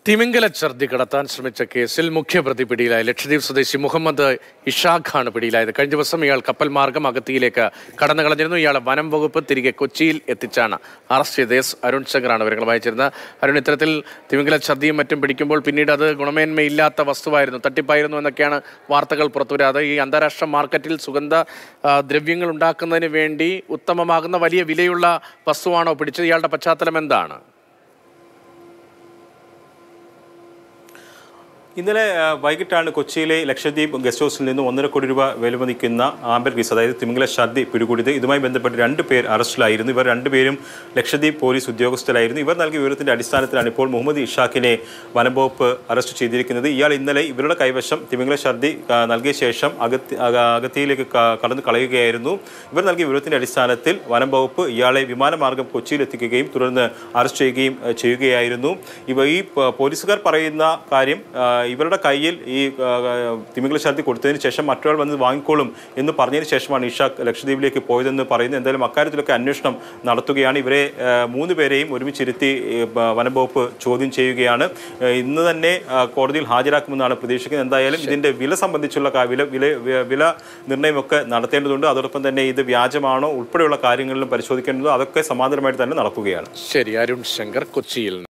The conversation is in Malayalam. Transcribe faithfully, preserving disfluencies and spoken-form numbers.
തിമിംഗല ഛർദി കടത്താൻ ശ്രമിച്ച കേസിൽ മുഖ്യപ്രതി പിടിയിലായ ലക്ഷദ്വീപ് സ്വദേശി മുഹമ്മദ് ഇഷാഖാണ് പിടിയിലായത്. കഴിഞ്ഞ ദിവസം ഇയാൾ കപ്പൽ മാർഗം അഗത്തിയിലേക്ക് കടന്നു കളഞ്ഞിരുന്നു. ഇയാളെ വനം വകുപ്പ് തിരികെ കൊച്ചിയിൽ എത്തിച്ചാണ് അറസ്റ്റ് ചെയ്തത്. എസ് അരുൺ ശങ്കറാണ് വിവരങ്ങൾ വായിച്ചിരുന്നത്. അരുൺ, ഇത്തരത്തിൽ തിമിംഗല ഛർദിയും മറ്റും പിടിക്കുമ്പോൾ പിന്നീട് അത് ഗുണമേന്മയില്ലാത്ത വസ്തുവായിരുന്നു, തട്ടിപ്പായിരുന്നു എന്നൊക്കെയാണ് വാർത്തകൾ പുറത്തുവരാതെ. ഈ അന്താരാഷ്ട്ര മാർക്കറ്റിൽ സുഗന്ധ ദ്രവ്യങ്ങൾ ഉണ്ടാക്കുന്നതിന് വേണ്ടി ഉത്തമമാകുന്ന വലിയ വിലയുള്ള വസ്തുവാണോ പിടിച്ചത്? ഇയാളുടെ പശ്ചാത്തലം എന്താണ്? ഇന്നലെ വൈകിട്ടാണ് കൊച്ചിയിലെ ലക്ഷദ്വീപ് ഗസ്റ്റ് ഹൗസിൽ നിന്ന് ഒന്നര കോടി രൂപ വിലമതിക്കുന്ന ആംബർഗീസ്, അതായത് തിമിംഗല ഛർദി പിടികൂടിയത്. ഇതുമായി ബന്ധപ്പെട്ട് രണ്ട് പേർ അറസ്റ്റിലായിരുന്നു. ഇവർ രണ്ടുപേരും ലക്ഷദ്വീപ് പോലീസ് ഉദ്യോഗസ്ഥരായിരുന്നു. ഇവർ നൽകിയ വിവരത്തിന്റെ അടിസ്ഥാനത്തിലാണ് ഇപ്പോൾ മുഹമ്മദ് ഇഷാഖിനെ വനംവകുപ്പ് അറസ്റ്റ് ചെയ്തിരിക്കുന്നത്. ഇയാൾ ഇന്നലെ ഇവരുടെ കൈവശം തിമിംഗല ഛർദി നൽകിയ ശേഷം അഗത്തി അഗത്തിയിലേക്ക് കടന്നു കളയുകയായിരുന്നു. ഇവർ നൽകിയ വിവരത്തിന്റെ അടിസ്ഥാനത്തിൽ വനംവകുപ്പ് ഇയാളെ വിമാനമാർഗം കൊച്ചിയിലെത്തിക്കുകയും തുടർന്ന് അറസ്റ്റ് ചെയ്യുകയും ചെയ്യുകയായിരുന്നു. ഇവ ഈ പോലീസുകാർ പറയുന്ന കാര്യം, ഇവരുടെ കയ്യിൽ ഈ തിമിംഗല ഛർദി കൊടുത്തതിന് ശേഷം മറ്റൊരാൾ വന്ന് വാങ്ങിക്കോളും എന്ന് പറഞ്ഞതിന് ശേഷമാണ് ഇഷാഖ് ലക്ഷദ്വീപിലേക്ക് പോയതെന്ന് പറയുന്നത്. എന്തായാലും അക്കാര്യത്തിലൊക്കെ അന്വേഷണം നടത്തുകയാണ്. ഇവരെ മൂന്ന് പേരെയും ഒരുമിച്ചിരുത്തി വനംവകുപ്പ് ചോദ്യം ചെയ്യുകയാണ്. ഇന്ന് തന്നെ കോടതിയിൽ ഹാജരാക്കുമെന്നാണ് പ്രതീക്ഷിക്കുന്നത്. എന്തായാലും ഇതിന്റെ വില സംബന്ധിച്ചുള്ള വില വില വില നിർണ്ണയമൊക്കെ നടത്തേണ്ടതുണ്ട്. അതോടൊപ്പം തന്നെ ഇത് വ്യാജമാണോ ഉൾപ്പെടെയുള്ള കാര്യങ്ങളിലും പരിശോധിക്കേണ്ടത്. അതൊക്കെ സമാന്തരമായിട്ട് തന്നെ നടക്കുകയാണ്. ശരി, അരുൺ ശങ്കർ കൊച്ചിയിൽ.